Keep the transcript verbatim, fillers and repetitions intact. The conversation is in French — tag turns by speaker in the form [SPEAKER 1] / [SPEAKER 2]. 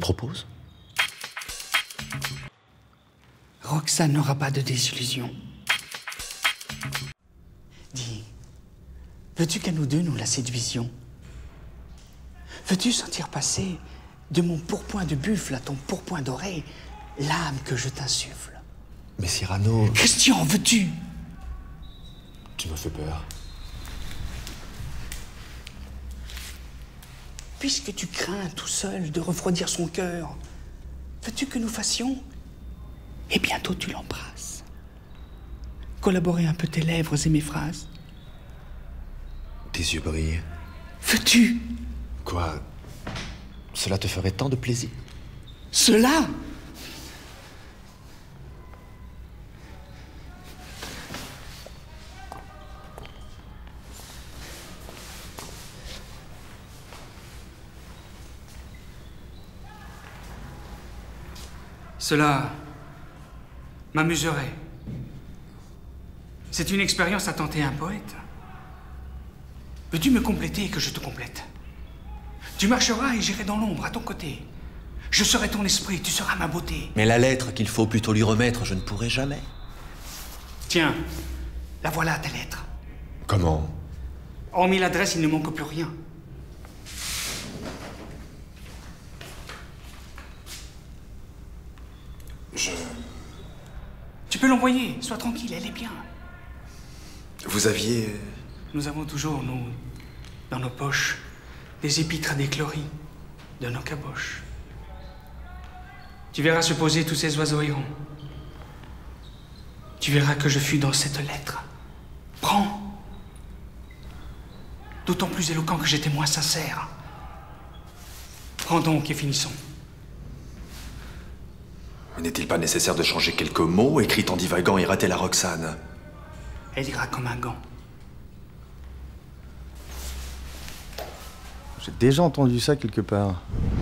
[SPEAKER 1] Anthropose?
[SPEAKER 2] Roxane n'aura pas de désillusion. Dis, veux-tu qu'à nous deux nous la séduisions? Veux-tu sentir passer de mon pourpoint de buffle à ton pourpoint doré l'âme que je t'insuffle?
[SPEAKER 1] Mais Cyrano...
[SPEAKER 2] Christian, veux-tu?
[SPEAKER 1] Tu me fais peur.
[SPEAKER 2] Puisque tu crains tout seul de refroidir son cœur, veux-tu que nous fassions? Et bientôt tu l'embrasses. Collaborer un peu tes lèvres et mes phrases.
[SPEAKER 1] Tes yeux brillent.
[SPEAKER 2] Veux-tu?
[SPEAKER 1] Quoi? Cela te ferait tant de plaisir?
[SPEAKER 2] Cela? Cela m'amuserait. C'est une expérience à tenter un poète. Veux-tu me compléter et que je te complète? Tu marcheras et j'irai dans l'ombre à ton côté. Je serai ton esprit, tu seras ma beauté.
[SPEAKER 1] Mais la lettre qu'il faut plutôt lui remettre, je ne pourrai jamais.
[SPEAKER 2] Tiens, la voilà ta lettre.
[SPEAKER 1] Comment?
[SPEAKER 2] Hormis l'adresse, il ne manque plus rien.
[SPEAKER 1] Je...
[SPEAKER 2] Tu peux l'envoyer, sois tranquille, elle est bien.
[SPEAKER 1] Vous aviez...
[SPEAKER 2] Nous avons toujours, nous, dans nos poches, des épîtres à décloris de nos caboches. Tu verras se poser tous ces oiseaux errants. Tu verras que je fus dans cette lettre. Prends. D'autant plus éloquent que j'étais moins sincère. Prends donc et finissons.
[SPEAKER 1] N'est-il pas nécessaire de changer quelques mots, écrits en divagant et rater la Roxane?
[SPEAKER 2] Elle ira comme un gant.
[SPEAKER 3] J'ai déjà entendu ça quelque part.